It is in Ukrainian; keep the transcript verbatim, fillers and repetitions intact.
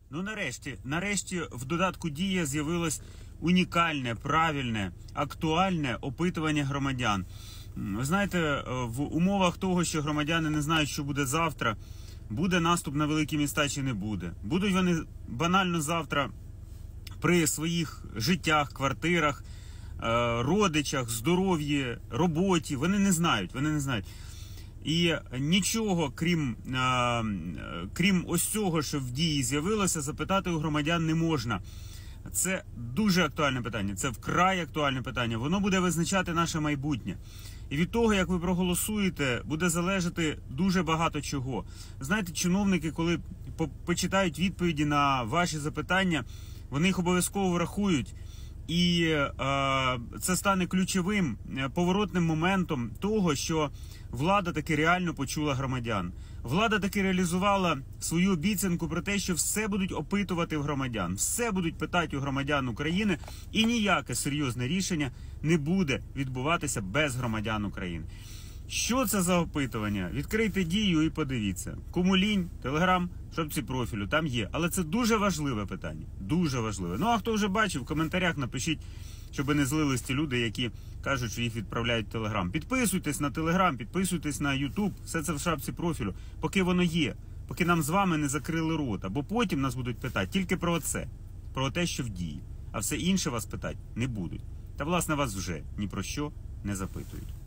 Ну нарешті, нарешті в додатку «Дія» з'явилось унікальне, правильне, актуальне опитування громадян. Ви знаєте, в умовах того, що громадяни не знають, що буде завтра, буде наступ на великі міста чи не буде. Будуть вони банально завтра при своїх життях, квартирах, родичах, здоров'ї, роботі. Вони не знають, вони не знають. І нічого, крім, а, крім ось цього, що в «Дії» з'явилося, запитати у громадян не можна. Це дуже актуальне питання, це вкрай актуальне питання. Воно буде визначати наше майбутнє. І від того, як ви проголосуєте, буде залежати дуже багато чого. Знаєте, чиновники, коли почитають відповіді на ваші запитання, вони їх обов'язково врахують. І е, це стане ключовим поворотним моментом того, що влада таки реально почула громадян. Влада таки реалізувала свою обіцянку про те, що все будуть опитувати в громадян, все будуть питати у громадян України, і ніяке серйозне рішення не буде відбуватися без громадян України. Що це за опитування? Відкрийте «Дію» і подивіться. Кому лінь, Телеграм, шапці профілю, там є. Але це дуже важливе питання. Дуже важливе. Ну а хто вже бачив, в коментарях напишіть, щоб не злились ті люди, які кажуть, що їх відправляють в Телеграм. Підписуйтесь на Телеграм, підписуйтесь на Ютуб. Все це в шапці профілю, поки воно є. Поки нам з вами не закрили рота. Бо потім нас будуть питати тільки про це. Про те, що в «Дії». А все інше вас питати не будуть. Та власне вас вже ні про що не запитують.